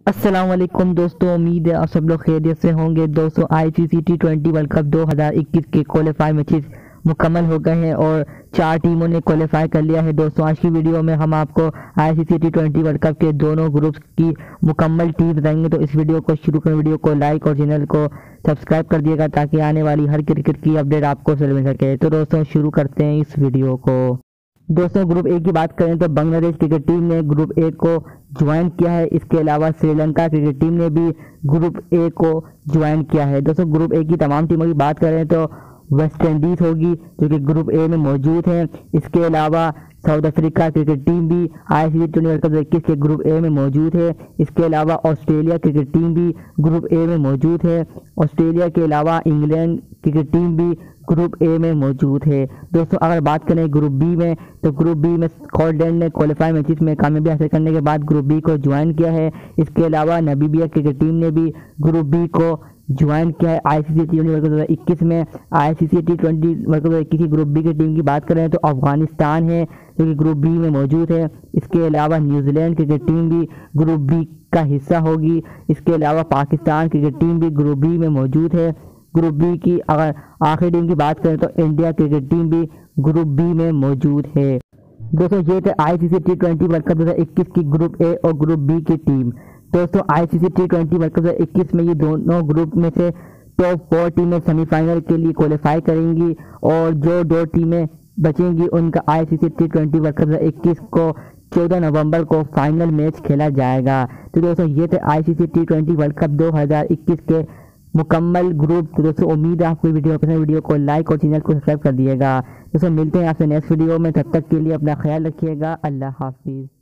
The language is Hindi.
अस्सलाम वालेकुम दोस्तों, उम्मीद है आप सब लोग खैरियत से होंगे। दोस्तों आईसीसी T20 वर्ल्ड कप 2021 के क्वालिफाई मैचेस मुकम्मल हो गए हैं और 4 टीमों ने क्वालिफाई कर लिया है। दोस्तों आज की वीडियो में हम आपको आईसीसी T20 वर्ल्ड कप के दोनों ग्रुप्स की मुकम्मल टीम बताएंगे। तो इस वीडियो को शुरू करें, वीडियो को लाइक और चैनल को सब्सक्राइब कर दिएगा ताकि आने वाली हर क्रिकेट की अपडेट आपको मिल सके। तो दोस्तों शुरू करते हैं इस वीडियो को। दोस्तों ग्रुप ए की बात करें तो बांग्लादेश क्रिकेट टीम ने ग्रुप ए को ज्वाइन किया है। इसके अलावा श्रीलंका क्रिकेट टीम ने भी ग्रुप ए को ज्वाइन किया है। दोस्तों ग्रुप ए की तमाम टीमों की बात करें तो वेस्ट इंडीज होगी जो कि ग्रुप ए में मौजूद है। इसके अलावा साउथ अफ्रीका क्रिकेट टीम भी आईसीसी T20 वर्ल्ड कप 2021 के ग्रुप ए में मौजूद है। इसके अलावा ऑस्ट्रेलिया क्रिकेट टीम भी ग्रुप ए में मौजूद है। ऑस्ट्रेलिया के अलावा इंग्लैंड क्रिकेट टीम भी ग्रुप ए में मौजूद है। दोस्तों अगर बात करें ग्रुप बी में तो ग्रुप बी में स्कॉटलैंड ने क्वालिफाई मैचेस में कामयाबी हासिल करने के बाद ग्रुप बी को ज्वाइन किया है। इसके अलावा नामीबिया क्रिकेट टीम ने भी ग्रुप बी को ज्वाइन किया है आईसीसी T20 वर्ल्ड कप 2021 में। आईसीसी T20 वर्ल्ड कप 2021 की ग्रुप बी की टीम की बात करें तो अफगानिस्तान है जो कि ग्रुप बी में मौजूद है। इसके अलावा न्यूजीलैंड क्रिकेट टीम भी ग्रुप बी का हिस्सा होगी। इसके अलावा पाकिस्तान क्रिकेट टीम भी ग्रुप बी में मौजूद है। ग्रुप बी की अगर आखिरी टीम की बात करें तो इंडिया क्रिकेट टीम भी ग्रुप बी में मौजूद है। दोस्तों ये थे आईसीसी T20 वर्ल्ड कप 2021 की ग्रुप ए और ग्रुप बी की टीम। दोस्तों आईसीसी T20 वर्ल्ड कप 2021 में ये दोनों ग्रुप में से टॉप 4 टीमें सेमीफाइनल के लिए क्वालिफाई करेंगी और जो 2 टीमें बचेंगी उनका आईसीसी T20 वर्ल्ड कप 2021 को 14 नवंबर को फाइनल मैच खेला जाएगा। तो दोस्तों ये थे आईसीसी T20 वर्ल्ड कप 2021 के मुकम्मल ग्रुप। तो दोस्तों उम्मीद है आपको वीडियो पसंद, वीडियो को लाइक और चैनल को सब्सक्राइब कर दिएगा। दोस्तों मिलते हैं आपसे नेक्स्ट वीडियो में, तब तक के लिए अपना ख्याल रखिएगा। अल्लाह हाफिज़।